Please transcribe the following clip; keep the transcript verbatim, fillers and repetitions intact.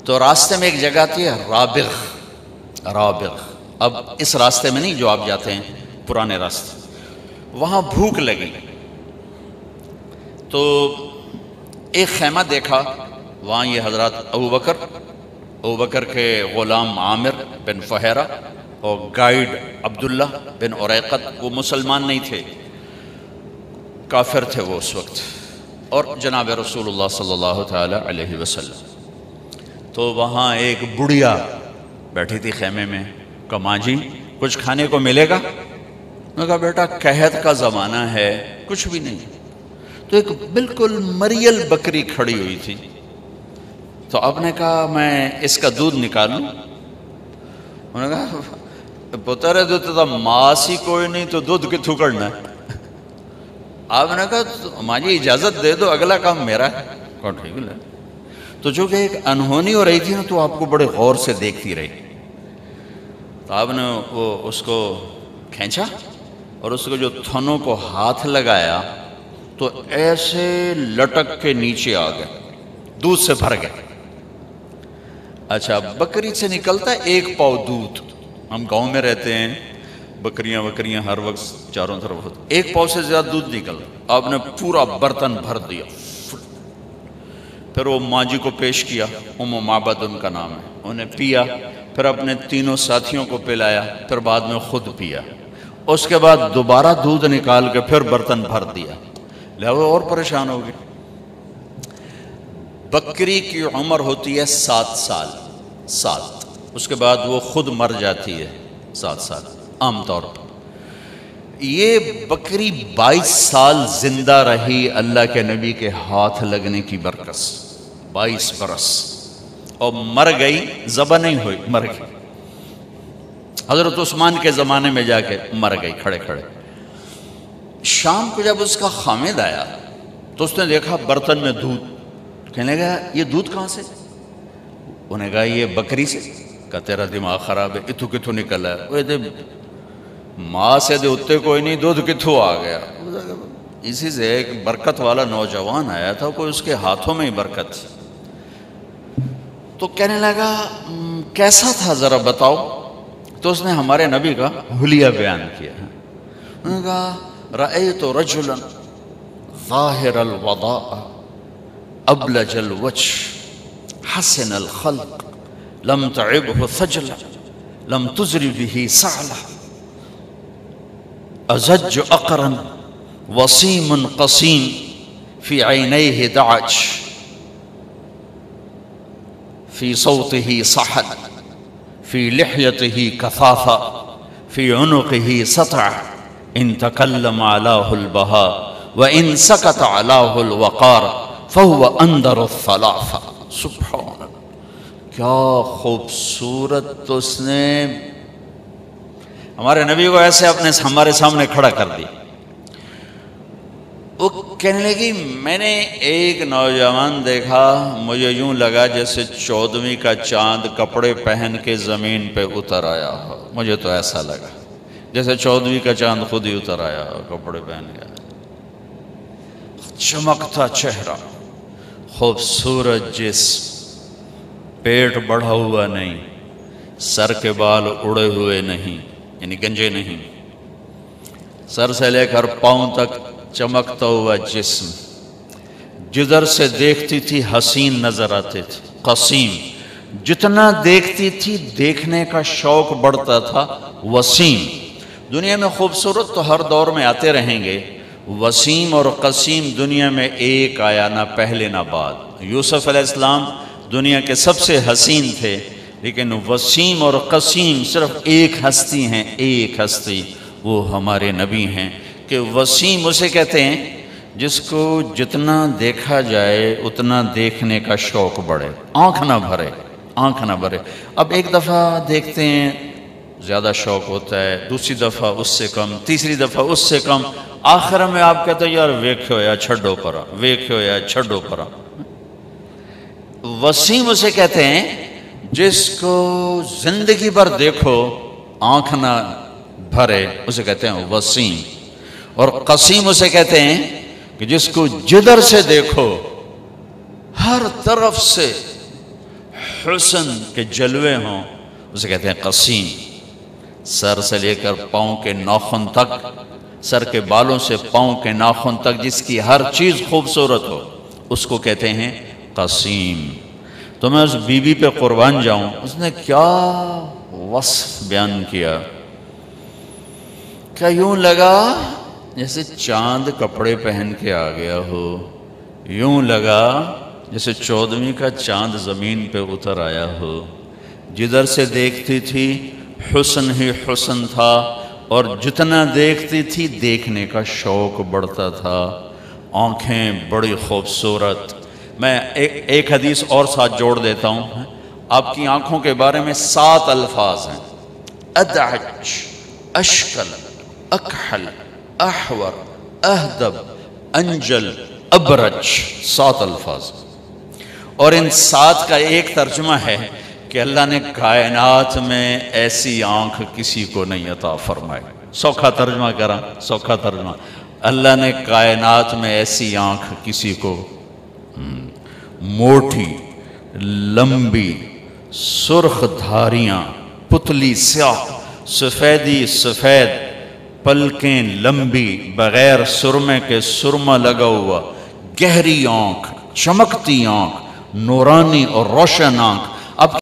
تو راستے میں ایک جگہ تھی رابغ، رابغ، اب اس راستے میں نہیں جو آپ جاتے ہیں، پرانے راستے، وہاں بھوک لگی تو ایک خیمہ دیکھا، وہاں یہ حضرات ابو بکر ابو بکر کے غلام عامر بن فہیرہ اور گائیڈ عبداللہ بن عریقت، وہ مسلمان نہیں تھے، کافر تھے وہ اس وقت، اور جناب رسول اللہ صلی اللہ تعالی علیہ وسلم۔ تو وہاں ایک بڑھیا بیٹھی تھی خیمے میں، کہا ماں جی کچھ کھانے کو ملے گا؟ انہوں نے کہا بیٹا قحط کا زمانہ ہے، کچھ بھی نہیں۔ تو ایک بالکل مریل بکری کھڑی ہوئی تھی، تو آپ نے کہا میں اس کا دودھ نکالوں؟ انہوں نے کہا پتر ہے دودھ تو ماس ہی کوئی نہیں تو دودھ کتوں کرنا ہے؟ آپ نے کہا ماں جی اجازت دے دو، اگلا کام میرا ہے۔ کہا ٹھیک ہے۔ تو جو کہ ایک انہونی ہو رہی تھی نا، تو آپ کو بڑے غور سے دیکھتی رہی، تو آپ نے وہ اس کو کھینچا اور اس کو جو تھنوں کو ہاتھ لگایا تو ایسے لٹک کے نیچے آ گئے، دودھ سے بھر گئے۔ اچھا، بکری سے نکلتا ہے ایک پاؤ دودھ، ہم گاؤں میں رہتے ہیں، بکریاں بکریاں ہر وقت چاروں طرف ہوتی، ایک پاؤ سے زیادہ دودھ نکلتا، آپ نے پورا برتن بھر دیا، پھر وہ ماں جی کو پیش کیا، ام معبد ان کا نام ہے، انہیں پیا، پھر اپنے تینوں ساتھیوں کو پلایا، پھر بعد میں خود پیا، اس کے بعد دوبارہ دودھ نکال کے پھر برتن بھر دیا، لہذا اور پریشان ہو گئی۔ بکری کی عمر ہوتی ہے سات سال، سات، اس کے بعد وہ خود مر جاتی ہے، سات سال عام طور پر۔ یہ بکری بائیس سال زندہ رہی اللہ کے نبی کے ہاتھ لگنے کی برکت، بائیس برس، اور مر گئی، ذبح نہیں ہوئی، مر گئی، حضرت عثمان کے زمانے میں جا کے مر گئی کھڑے کھڑے۔ شام کو جب اس کا خامد آیا تو اس نے دیکھا برتن میں دودھ، کہنے لگا یہ دودھ کہاں سے؟ انہیں کہا یہ بکری سے۔ کہا تیرا دماغ خراب ہے، اتھو کتھو نکل ہے؟ وہ دے ماں سے دے اتے کوئی نہیں، دودھ کتھو آ گیا؟ اسی سے ایک برکت والا نوجوان آیا تھا، کوئی اس کے ہاتھوں میں ہی برکت تھی۔ تو کہنے لگا کیسا تھا ذرا بتاؤ؟ تو اس نے ہمارے نبی کا حلیہ بیان کیا۔ انہوں نے کہا رأیت رجلا ظاہر الوضاء ابلج الوجه حسن الخلق لم تعبه ثجلة لم تزر به سعلة أزج أقرا وصيم قصيم في عينيه دعج في صوته صحل في لحيته كثافة في عنقه سطع إن تكلم علاه البهاء وإن سكت علاه الوقار فهو أندر الثلاثة۔ سبحان اللہ، کیا خوبصورت اس نے ہمارے نبی کو ایسے اپنے ہمارے سامنے کھڑا کر دی۔ وہ کہنے لگی میں نے ایک نوجوان دیکھا، مجھے یوں لگا جیسے چودھویں کا چاند کپڑے پہن کے زمین پہ اتر آیا ہو، مجھے تو ایسا لگا جیسے چودھویں کا چاند خود ہی اتر آیا ہو کپڑے پہن گیا، چمکتا چہرہ، خوبصورت جسم، پیٹ بڑھا ہوا نہیں، سر کے بال اڑے ہوئے نہیں، یعنی گنجے نہیں، سر سے لے کر پاؤں تک چمکتا ہوا جسم، جدھر سے دیکھتی تھی حسین نظر آتے تھے، قسیم، جتنا دیکھتی تھی دیکھنے کا شوق بڑھتا تھا، وسیم۔ دنیا میں خوبصورت تو ہر دور میں آتے رہیں گے، وسیم اور قسیم دنیا میں ایک آیا، نہ پہلے نہ بعد۔ یوسف علیہ السلام دنیا کے سب سے حسین تھے، لیکن وسیم اور قسیم صرف ایک ہستی ہیں، ایک ہستی، وہ ہمارے نبی ہیں۔ کہ وسیم اسے کہتے ہیں جس کو جتنا دیکھا جائے اتنا دیکھنے کا شوق بڑھے، آنکھ نہ بھرے، آنکھ نہ بھرے۔ اب ایک دفعہ دیکھتے ہیں زیادہ شوق ہوتا ہے، دوسری دفعہ اس سے کم، تیسری دفعہ اس سے کم، آخر میں آپ کہتے ہیں یار ویکھو یا چھڑو پرا، ویکھو یا چھڑو پرا۔ وسیم اسے کہتے ہیں جس کو زندگی بھر دیکھو آنکھ نہ بھرے، اسے کہتے ہیں وسیم۔ اور قسیم اسے کہتے ہیں کہ جس کو جدھر سے دیکھو ہر طرف سے حسن کے جلوے ہوں، اسے کہتے ہیں قسیم۔ سر سے لے کر پاؤں کے ناخن تک، سر کے بالوں سے پاؤں کے ناخن تک جس کی ہر چیز خوبصورت ہو، اس کو کہتے ہیں قسیم۔ تو میں اس بی بی پہ قربان جاؤں، اس نے کیا وصف بیان کیا، کیا یوں لگا جیسے چاند کپڑے پہن کے آ گیا ہو، یوں لگا جیسے چودھویں کا چاند زمین پہ اتر آیا ہو۔ جدھر سے دیکھتی تھی حسن ہی حسن تھا، اور جتنا دیکھتی تھی دیکھنے کا شوق بڑھتا تھا۔ آنکھیں بڑی خوبصورت۔ میں ایک ایک حدیث اور ساتھ جوڑ دیتا ہوں، آپ کی آنکھوں کے بارے میں سات الفاظ ہیں: ادعج، اشکل، اکحل، احور، اہدب، انجل، ابرج، سات الفاظ۔ اور ان سات کا ایک ترجمہ ہے کہ اللہ نے کائنات میں ایسی آنکھ کسی کو نہیں عطا فرمائی۔ سوکھا ترجمہ کرا، سوکھا ترجمہ، اللہ نے کائنات میں ایسی آنکھ کسی کو، موٹی، لمبی، سرخ دھاریاں، پتلی سیاہ، سفیدی سفید، پلکیں لمبی، بغیر سرمے کے سرما لگا ہوا، گہری آنکھ، چمکتی آنکھ، نورانی اور روشن آنکھ۔ اب